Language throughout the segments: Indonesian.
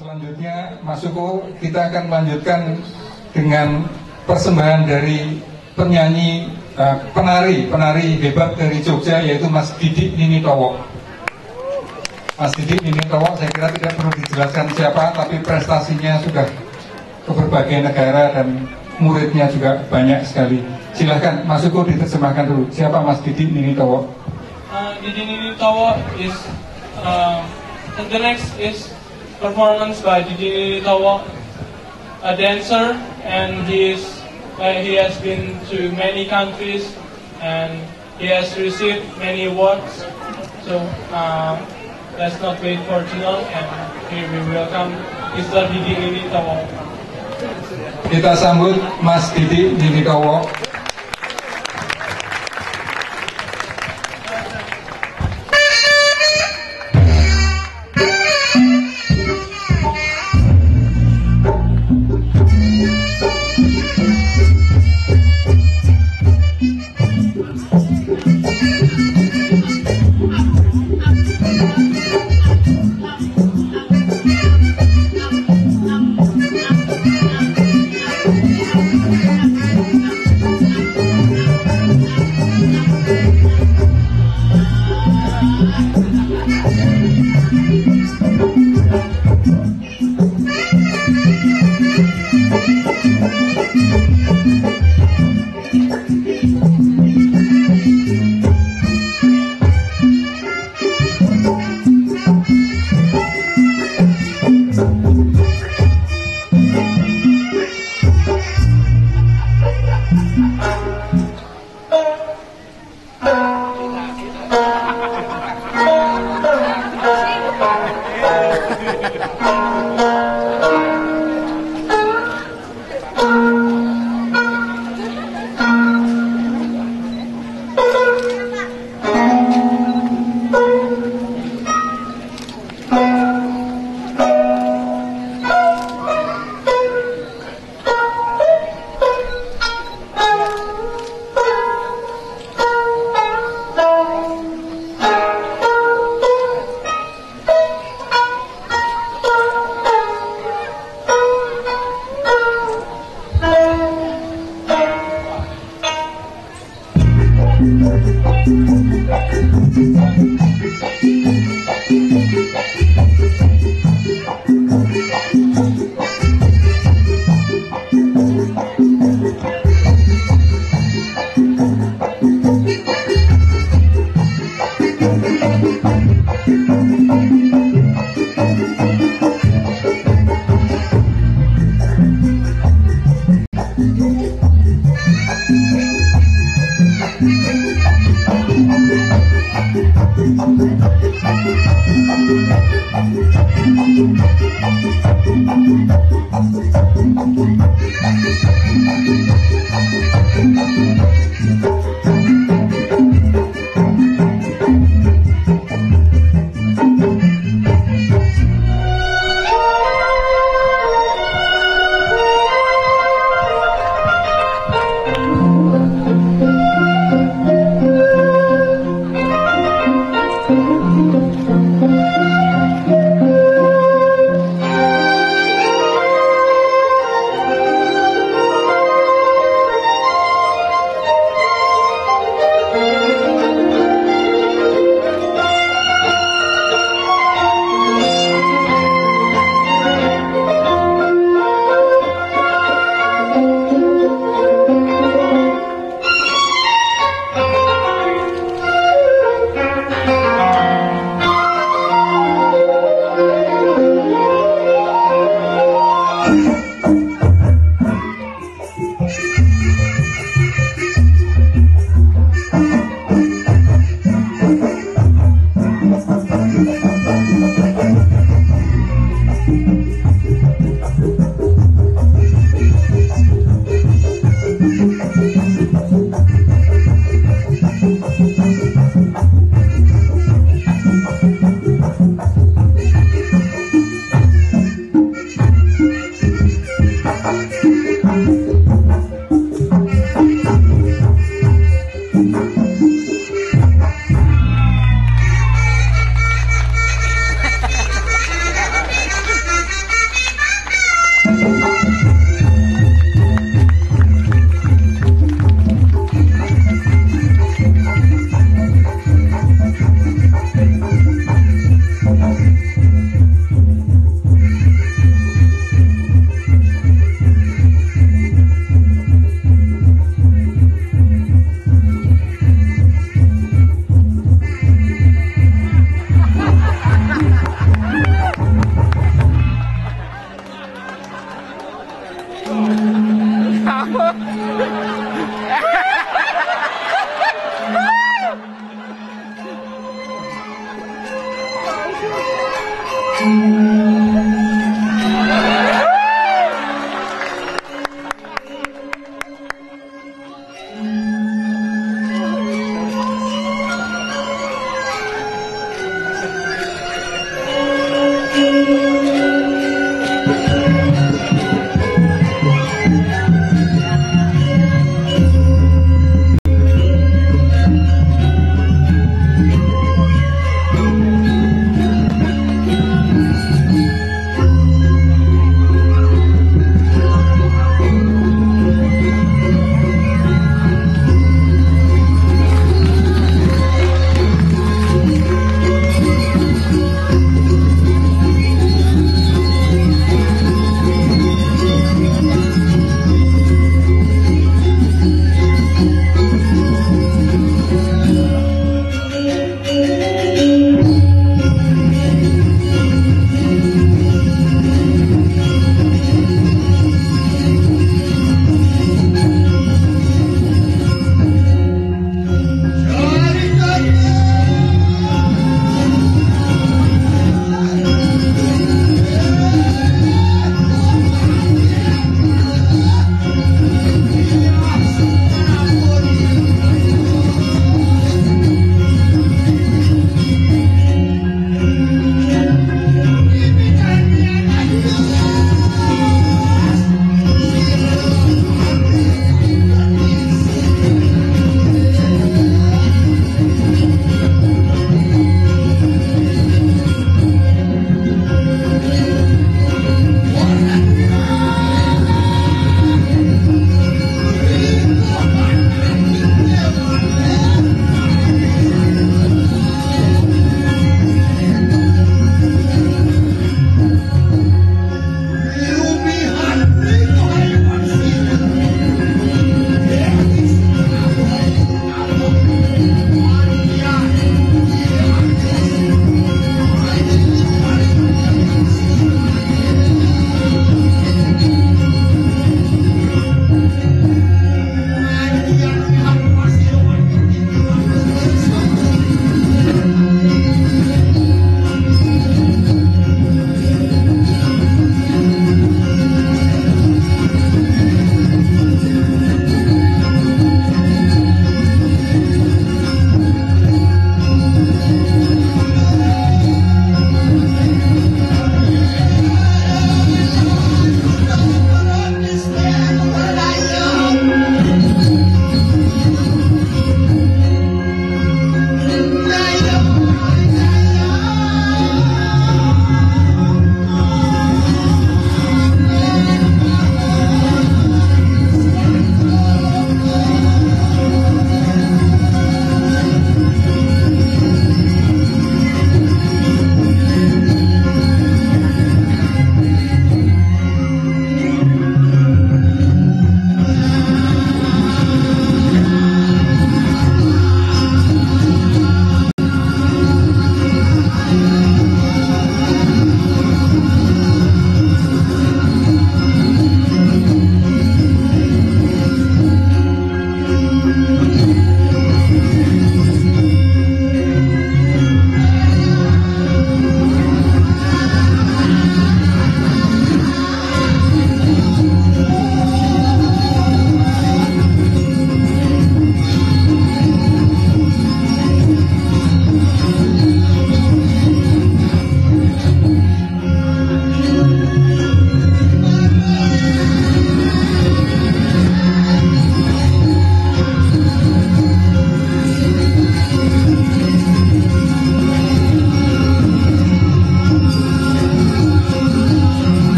Selanjutnya, Mas Suko, kita akan melanjutkan dengan persembahan dari penyanyi, penari hebat dari Jogja, yaitu Mas Didik Ninitowo. Mas Didik Ninitowo, saya kira tidak perlu dijelaskan siapa, tapi prestasinya sudah ke berbagai negara dan muridnya juga banyak sekali. Silahkan, Mas Suko diterjemahkan dulu. Siapa Mas Didik Ninitowo? Didik Ninitowo is the next is performance by Didik Ninitowo, a dancer, and he has been to many countries and he has received many awards. So let's not wait for too long, and here we welcome Mr. Didik Ninitowo. Kita sambut Mas Didik Ninitowo.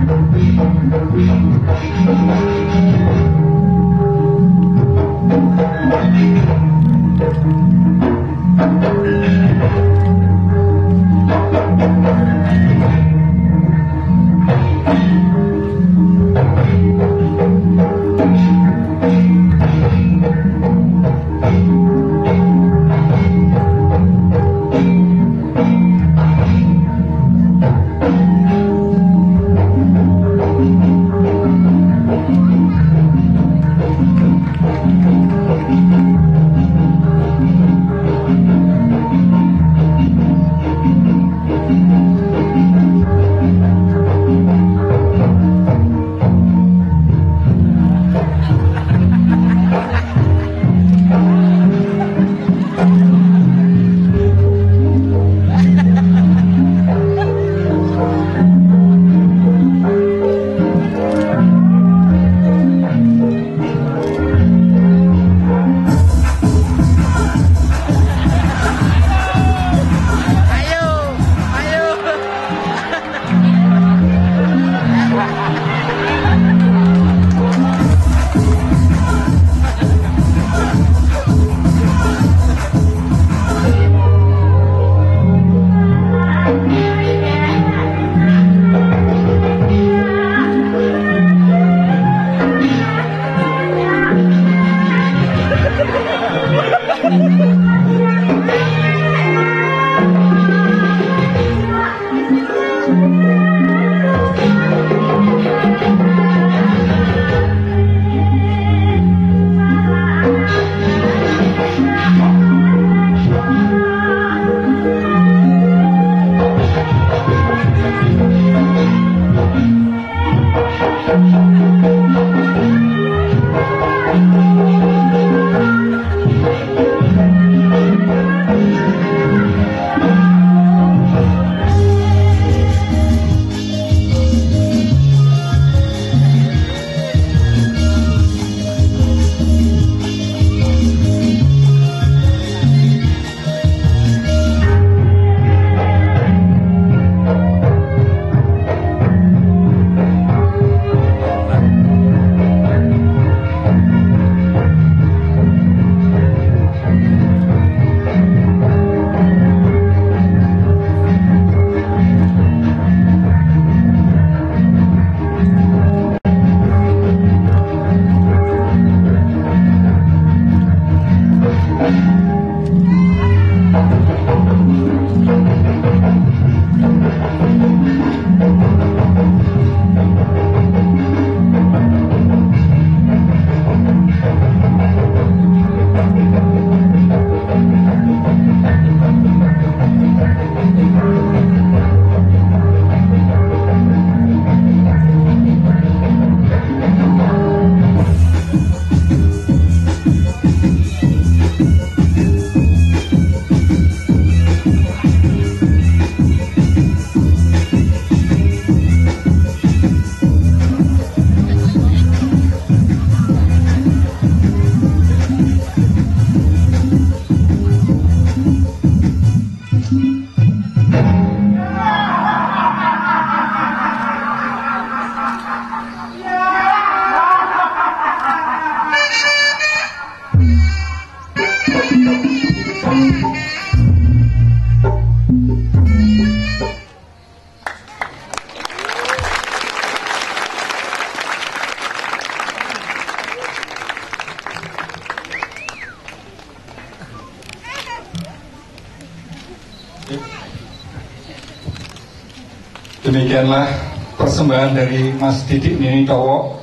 Demikianlah persembahan dari Mas Didik Nini Towo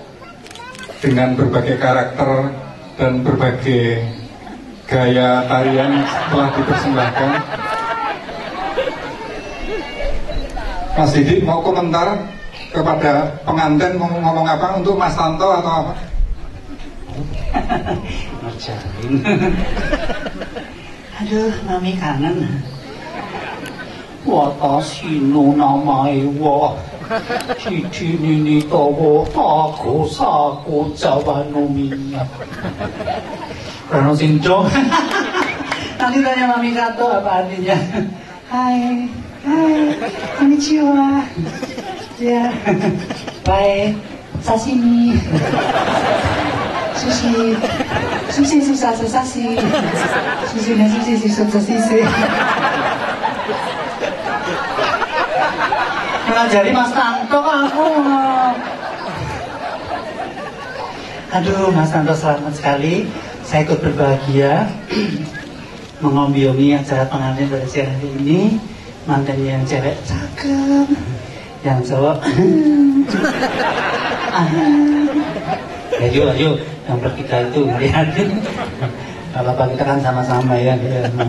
dengan berbagai karakter dan berbagai gaya tarian telah dipersembahkan. Mas Didik mau komentar kepada pengantin, mau ngomong apa untuk Mas Tanto atau apa? Ngerjain. Aduh, Mami kangen. Watashi no namae wa Didik Nini Towo Tako Sako Jawa no Minna. Rano Sinjo. Nanti tanya Mami Kato apa artinya. Hai, konnichiwa. Ya. Bye. Sashimi. Sushi. Sushi susah sasi. Sushi susah sisi. Ngajari Mas Tanto aku. Aduh, Mas Tanto selamat sekali. Saya ikut berbahagia mengombiomi acara pengantin pada siang hari ini. Mantan yang cewek cakep, yang cowok ayo yang bertiga itu ngeliatin. Kalau apa kita kan sama-sama ya.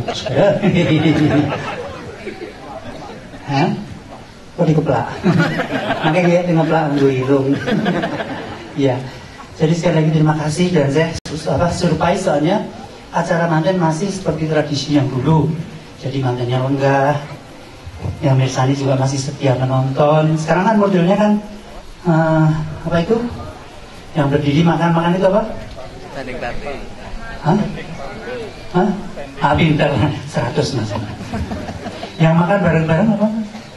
Hah? Kok dikeplak? Makanya dia ngeplak gue hidung. Ya. Jadi sekali lagi terima kasih, dan saya surprise soalnya acara manten masih seperti tradisi yang dulu. Jadi mantennya lenggah, yang Mirsani juga masih setia menonton. Sekarang kan modelnya kan apa itu? Yang berdiri makan itu apa? Tanding-tanding. Hah? Hah? Ah, pintar, 100 Mas. Yang makan bareng-bareng apa?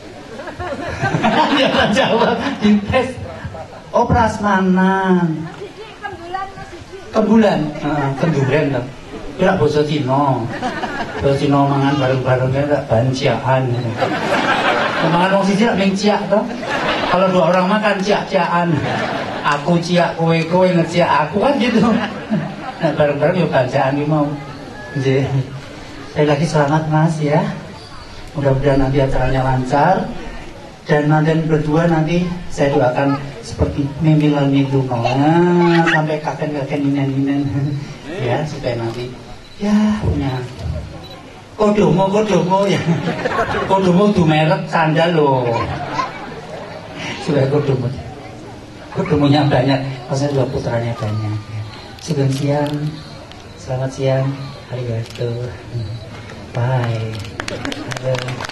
Jangan jawab, dites. Oh, prasmanan. Kebulan, kenduren lah. Kira boso Cino. Boso Cino mangan bareng-barengnya tak banciaan. Mangan orang siji tak menciak toh. Kalau 2 orang makan ciak-ciakan. Aku ciak kowe ngeciak aku kan gitu. Nah, bareng-bareng ya bancaan iki mau. Nggih. Sekali lagi selamat Mas ya. Mudah-mudahan nanti acaranya lancar. Dan nanti berdua nanti saya doakan seperti mimilan itu sampai kakek-kakek ninen ya, supaya nanti ya punya kodomo ya. Kodomo itu merek sandal loh, supaya kodomonya banyak, maksudnya juga putranya banyak. Sugeng siang, selamat siang, arigato, bye.